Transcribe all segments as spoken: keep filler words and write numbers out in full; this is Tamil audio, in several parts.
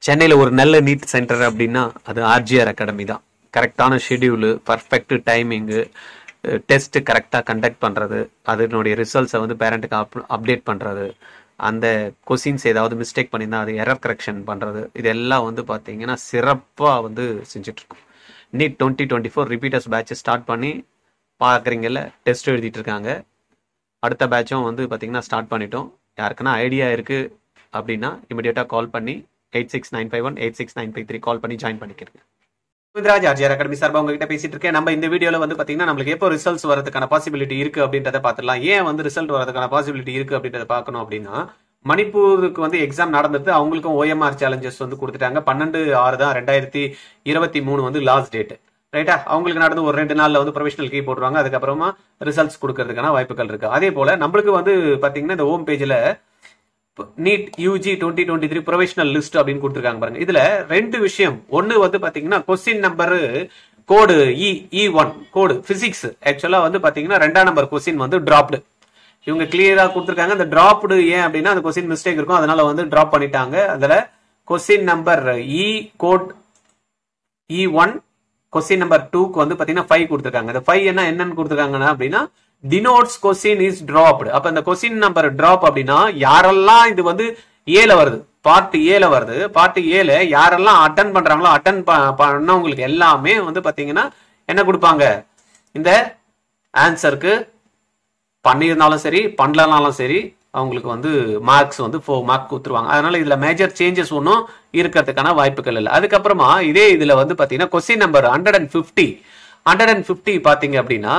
சென்னையில் ஒரு நல்ல நீட் சென்டர் அப்படின்னா அது ஆர்ஜிஆர் அகாடமி தான். கரெக்டான ஷெடியூலு, பர்ஃபெக்ட் டைமிங்கு, டெஸ்ட்டு கரெக்டாக கண்டக்ட் பண்ணுறது, அதனுடைய ரிசல்ட்ஸை வந்து பேரண்ட்டுக்கு அப் அப்டேட் பண்ணுறது, அந்த கொஸ்டின்ஸ் ஏதாவது மிஸ்டேக் பண்ணியிருந்தால் அது எரர் கரெக்ஷன் பண்ணுறது, இதெல்லாம் வந்து பார்த்தீங்கன்னா சிறப்பாக வந்து செஞ்சிட்ருக்கோம். NEET twenty twenty four repeaters பேட்சை ஸ்டார்ட் பண்ணி பார்க்குறீங்கல்ல, டெஸ்ட் எழுதிட்டு இருக்காங்க. அடுத்த பேட்சும் வந்து பார்த்தீங்கன்னா ஸ்டார்ட் பண்ணிட்டோம். யாருக்குன்னா ஐடியா இருக்குது அப்படின்னா இமீடியட்டாக கால் பண்ணி eight six nine five one eight six nine five three call பண்ணி ஜாயின் பண்ணிக்கிறேன். ராஜ் ஆர்ஜிஆர் அகாடமி சார்பாக உங்ககிட்ட பேசிட்டு இருக்கேன். நம்ம இந்த வீடியோவில் வந்து பார்த்தீங்கன்னா நம்மளுக்கு எப்போ ரிசல்ட்ஸ் வரதுக்கான பாசிபிலிட்டி இருக்கு அப்படின்றத பார்த்துடலாம். ஏன் வந்து ரிசல்ட் வரதுக்கான பாசிபிலிட்டி இருக்கு அப்படின்றத பார்க்கணும் அப்படின்னா, மணிப்பூருக்கு வந்து எக்ஸாம் நடந்தது. அவங்களுக்கும் ஓஎம்ஆர் சேலஞ்சஸ் வந்து கொடுத்துட்டாங்க. பன்னெண்டு ஆறு தான் ரெண்டாயிரத்தி இருபத்தி மூணு வந்து லாஸ்ட் டேட், ரைட்டா? அவங்களுக்கு நடந்து ஒரு ரெண்டு நாள்ல வந்து ப்ரொவிஷனல் கீ போட்டுருவாங்க. அதுக்கப்புறமா ரிசல்ட்ஸ் கொடுக்கறதுக்கான வாய்ப்புகள் இருக்கு. அதே போல நம்மளுக்கு வந்து பாத்தீங்கன்னா இந்த ஹோம் பேஜ்ல NEET UG twenty twenty three provisional list அப்படின்னு கொடுத்துருக்காங்க பாருங்க. இதுல ரெண்டு விஷயம். ஒன்னு வந்து பாத்தீங்கன்னா question number code E E one code physics ஆக்சுவலா வந்து பாத்தீங்கன்னா ரெண்டாம் நம்பர் கொஸ்டின் வந்து டிராப்டு. இவங்க கிளியரா கொடுத்துருக்காங்க. அந்த டிராப்டு ஏன் அப்படின்னா அந்த கொஸ்டின் மிஸ்டேக் இருக்கும், அதனால வந்து டிராப் பண்ணிட்டாங்க. அதுல question number E code E one question number டூக்கு வந்து பாத்தீங்கன்னா ஃபைவ் கொடுத்துருக்காங்க. இந்த ஃபைவ் என்ன என்னன்னு கொடுத்துருக்காங்கன்னா அப்படின்னா denotes question is dropped. அப்ப இந்த கொஸ்டின் நம்பர் டிராப் அப்படின்னா யாரெல்லாம் இது வந்து ஏல வருது, பார்ட் ஏல வருது, பார்ட் ஏல யாரெல்லாம் அட்டன் பண்றாங்களோ அட்டன் பண்ணவங்களுக்கு எல்லாமே வந்து பாத்தீங்கன்னா என்ன கொடுப்பாங்க, இந்த ஆன்சருக்கு பண்ணியிருந்தாலும் சரி பண்ணலனாலும் சரி அவங்களுக்கு வந்து மார்க்ஸ் வந்து ஃபோர் மார்க் கொடுத்துருவாங்க. அதனால இதுல மேஜர் சேஞ்சஸ் ஒன்றும் இருக்கிறதுக்கான வாய்ப்புகள் இல்லை. அதுக்கப்புறமா இதே இதுல வந்து பாத்தீங்கன்னா question number hundred and fifty hundred and fifty பாத்தீங்க அப்படின்னா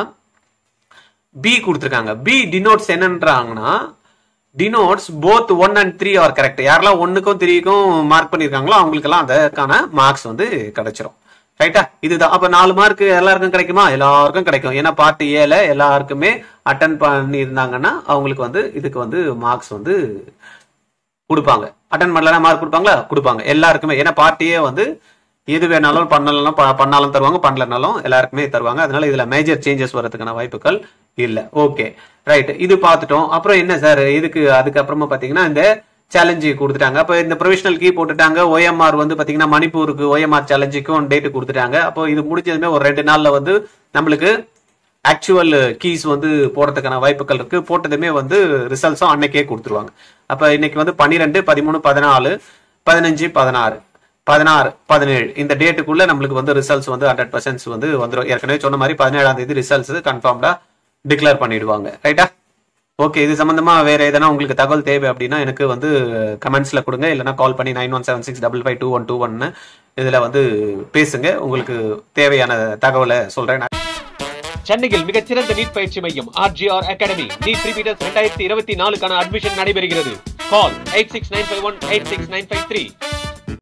பி கொடுத்துருக்காங்க. பி டினோட்ஸ் என்னன்றாங்கன்னா denotes both one and three are correct. யாரெல்லாம் ஒன்னுக்கும் த்ரீக்கும் மார்க் பண்ணிருக்காங்களோ அவங்களுக்கெல்லாம் அதற்கான மார்க்ஸ் வந்து கிடைச்சிரும், ரைட்டா? இதுதான். அப்ப நாலு மார்க் எல்லாருக்கும் கிடைக்குமா? எல்லாருக்கும் கிடைக்கும். ஏன்னா பார்ட் ஏல எல்லாருக்குமே அட்டன் பண்ணியிருந்தாங்கன்னா அவங்களுக்கு வந்து இதுக்கு வந்து மார்க்ஸ் வந்து கொடுப்பாங்க. அட்டன் பண்ணலன்னா மார்க் கொடுப்பாங்களா? கொடுப்பாங்க எல்லாருக்குமே. ஏன்னா பார்ட் ஏ வந்து எது வேணாலும் பண்ணலாம் பண்ணாலும் தருவாங்க, பண்ணலனாலும் எல்லாருக்குமே தருவாங்க. அதனால இதுல மேஜர் சேஞ்சஸ் வரதுக்கான வாய்ப்புகள் இல்ல. Okay, right. இது பார்த்துட்டோம். அப்புறம் என்ன சார் இதுக்கு அதுக்கப்புறமா பாத்தீங்கன்னா இந்த சேலஞ்சு கொடுத்துட்டாங்க. அப்ப இந்த ப்ரொவிஷனல் கீ போட்டுட்டாங்க. ஓஎம்ஆர் வந்து பாத்தீங்கன்னா மணிப்பூருக்கு ஓஎம்ஆர் சேலஞ்சுக்கும் டேட் கொடுத்துட்டாங்க. அப்போ இது முடிஞ்சதுமே ஒரு ரெண்டு நாள்ல வந்து நம்மளுக்கு ஆக்சுவல் கீஸ் வந்து போடுறதுக்கான வாய்ப்புகள் இருக்கு. போட்டதுமே வந்து ரிசல்ட்ஸும் அன்னைக்கே கொடுத்துருவாங்க. அப்ப இன்னைக்கு வந்து பன்னிரெண்டு பதிமூணு பதினாலு பதினஞ்சு பதினாறு பதினாறு பதினேழு இந்த டேட்டுக்குள்ள நம்மளுக்கு வந்து ரிசல்ட்ஸ் வந்து ஹண்ட்ரட் பர்சன்ட் வந்து வந்துடும். ஏற்கனவே சொன்ன மாதிரி பதினேழாம் தேதி ரிசல்ட்ஸ் கன்ஃபார்ம்டா டிக்ளேர் பண்ணிடுவாங்க, ரைட்டா? ஓகே, இது சம்பந்தமா வேற எதனா உங்களுக்கு தகவல் தேவை அப்படின்னா எனக்கு வந்து கமெண்ட்ஸ்ல கொடுங்க, இல்லைன்னா கால் பண்ணி nine one seven six double five two one two ஒன்னு இதுல வந்து பேசுங்க. உங்களுக்கு தேவையான தகவலை சொல்றேன். சென்னையில் மிகச்சிறந்த நீட் பயிற்சி மையம் ஆர்ஜிஆர் அகாடமி. நீட் ரிப்பீட்டர்ஸ் இரண்டாயிரத்தி இருபத்தி நாலுக்கான அட்மிஷன் நடைபெறுகிறது. Call eight six nine five one eight six nine five three.